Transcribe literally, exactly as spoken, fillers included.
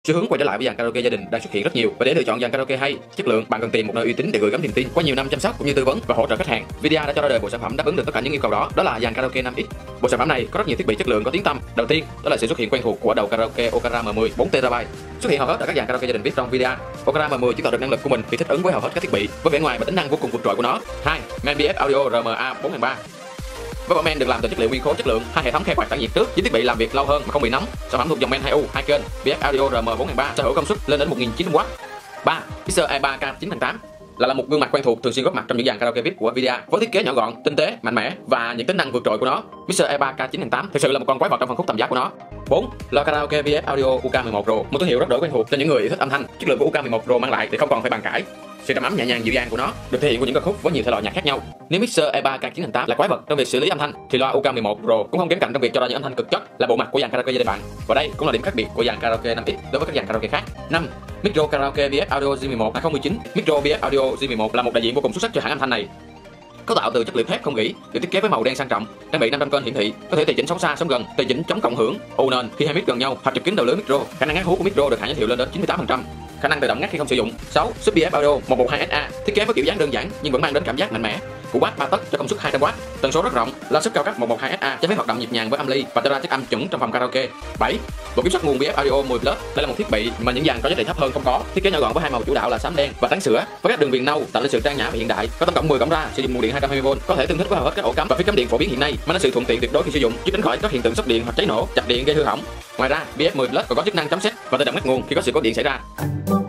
Xu hướng quay trở lại với dàn karaoke gia đình đang xuất hiện rất nhiều, và để lựa chọn dàn karaoke hay, chất lượng, bạn cần tìm một nơi uy tín để gửi gắm niềm tin. Qua nhiều năm chăm sóc cũng như tư vấn và hỗ trợ khách hàng, Videa đã cho ra đời bộ sản phẩm đáp ứng được tất cả những yêu cầu đó. Đó là dàn karaoke năm x. Bộ sản phẩm này có rất nhiều thiết bị chất lượng có tiếng tăm. Đầu tiên, đó là sự xuất hiện quen thuộc của đầu karaoke Okara M mười bốn terabyte, xuất hiện hầu hết ở các dàn karaoke gia đình vê i pê trong Videa. Okara M mười chứng tỏ được năng lực của mình khi thích ứng với hầu hết các thiết bị với vẻ ngoài và tính năng vô cùng vượt trội của nó. hai. Man bê ép Audio R M A bốn nghìn ba. Với bộ men được làm từ chất liệu nguyên khối chất lượng, hai hệ thống khe quạt tản nhiệt trước giúp thiết bị làm việc lâu hơn mà không bị nóng. Sản phẩm thuộc dòng men hai U hai kênh bê ép Audio R M bốn nghìn ba sở hữu công suất lên đến một nghìn chín trăm oát. ba. Mixer E ba K chín thành tám là, là một gương mặt quen thuộc thường xuyên góp mặt trong những dàn karaoke vê i pê của Videa. Với thiết kế nhỏ gọn, tinh tế, mạnh mẽ và những tính năng vượt trội của nó, Mixer E ba K chín thành tám thực sự là một con quái vật trong phân khúc tầm giá của nó. bốn. Loa karaoke vê ép Audio U K mười một Pro, một thương hiệu rất đổi quen thuộc cho những người yêu thích âm thanh. Chất lượng của U K mười một Pro mang lại thì không còn phải bàn cãi. Sự trầm ấm nhẹ nhàng dịu dàng của nó được thể hiện qua những ca khúc với nhiều thể loại nhạc khác nhau. Nếu Mixer E ba K chín thành tám là quái vật trong việc xử lý âm thanh, thì loa U K mười một Pro cũng không kém cạnh trong việc cho ra những âm thanh cực chất, là bộ mặt của dàn karaoke gia đình bạn. Và đây cũng là điểm khác biệt của dàn karaoke năm x đối với các dàn karaoke khác. năm. Micro karaoke vê ép Audio G mười một hai không một chín. Micro vê ép Audio G mười một là một đại diện vô cùng xuất sắc cho hãng âm thanh này. Cấu tạo từ chất liệu thép không gỉ, được thiết kế với màu đen sang trọng, trang bị năm trăm kênh hiển thị, có thể tùy chỉnh sóng xa sóng gần, tùy chỉnh chống cộng hưởng, ù nền khi hai mic gần nhau hoặc chụp kính đầu lưới micro. Khả năng ngắt hú của micro được hãng giới thiệu lên đến chín mươi tám phần trăm. Khả năng tự động ngắt khi không sử dụng. sáu. Sub bê ép Audio một một hai S A thiết kế với kiểu dáng đơn giản nhưng vẫn mang đến cảm giác mạnh mẽ. Củ bass ba tấc cho công suất hai trăm oát, tần số rất rộng, loa sub cao cấp một một hai S A cho phép hoạt động nhịp nhàng với âm ly và tạo ra chất âm chuẩn trong phòng karaoke. bảy. Bộ kiểm soát nguồn bê ép Audio mười Plus. Đây là một thiết bị mà những dàn có giá trị thấp hơn không có. Thiết kế nhỏ gọn với hai màu chủ đạo là xám đen và trắng sữa, với các đường viền nâu tạo nên sự trang nhã và hiện đại. Có tổng cộng mười cổng ra, sử dụng nguồn điện hai trăm hai mươi vôn, có thể tương thích với hầu hết các ổ cắm và phím cắm điện phổ biến hiện nay, mang đến sự thuận tiện tuyệt đối khi sử dụng, giúp tránh khỏi các hiện tượng sốc điện hoặc cháy nổ, chập điện gây hư hỏng. Ngoài ra, bê ép mười Plus còn có chức năng chấm xét và tự động ngắt nguồn khi có sự cố điện xảy ra.